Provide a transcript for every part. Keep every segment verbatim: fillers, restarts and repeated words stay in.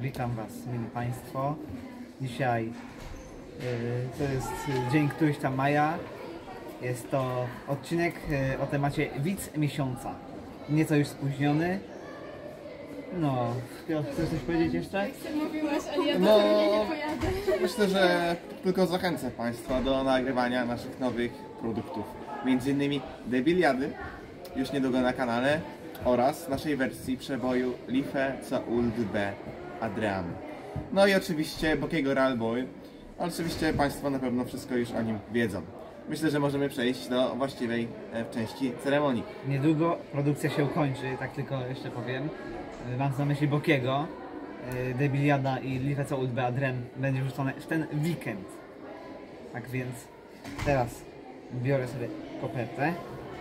Witam Was, mili Państwo. Dzisiaj yy, to jest dzień któryś tam maja. Jest to odcinek yy, o temacie widz miesiąca. Nieco już spóźniony. No, chcesz coś powiedzieć jeszcze? Jak ty mówiłaś, ale ja do No, tego nie pojadę. myślę, że tylko zachęcę Państwa do nagrywania naszych nowych produktów. Między innymi Debiliady, już niedługo na kanale, oraz naszej wersji przeboju Life co Uld B Adrian. No i oczywiście Bokiego Real Boy, ale oczywiście Państwo na pewno wszystko już o nim wiedzą. Myślę, że możemy przejść do właściwej e, części ceremonii. Niedługo produkcja się ukończy, tak tylko jeszcze powiem. Mam na myśli Bokiego. Debiliada i Life co Uld B Adrian będzie wrzucone w ten weekend. Tak więc teraz biorę sobie kopertę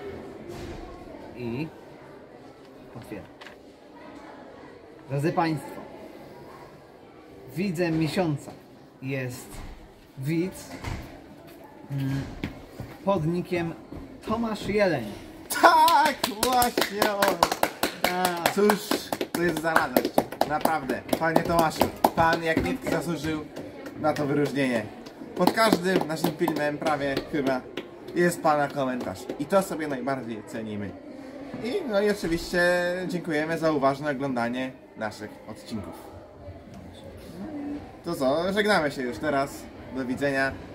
i otwieram. Drodzy Państwo, widzem miesiąca jest widz mm, pod nickiem Tomasz Jeleń. Tak, właśnie on! A, Cóż, to jest za radość. Naprawdę, panie Tomaszu, pan jak nikt zasłużył na to wyróżnienie. Pod każdym naszym filmem prawie chyba jest pana komentarz. I to sobie najbardziej cenimy. I no i oczywiście dziękujemy za uważne oglądanie naszych odcinków. To co, żegnamy się już teraz. Do widzenia.